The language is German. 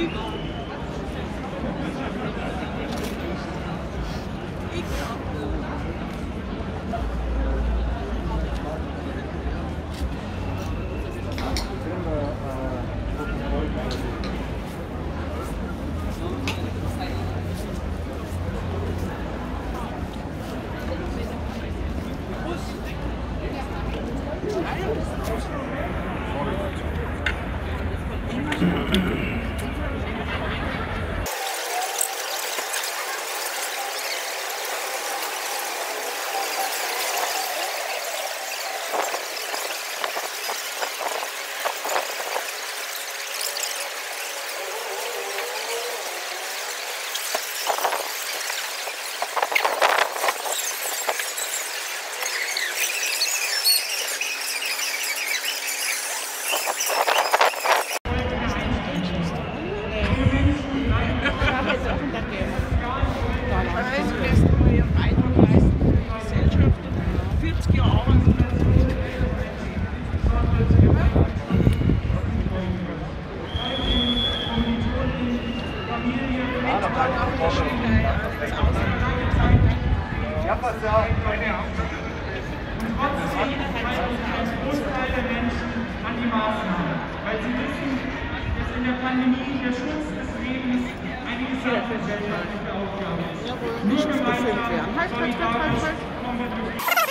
Ja, was ja. Und trotzdem hält sich ein Großteil der Menschen an die Maßnahmen, weil sie wissen, dass in der Pandemie der Schutz des Lebens eine gesamtgesellschaftliche Aufgabe ist. Nur gemeinsam, solidarisch kommen wir durch.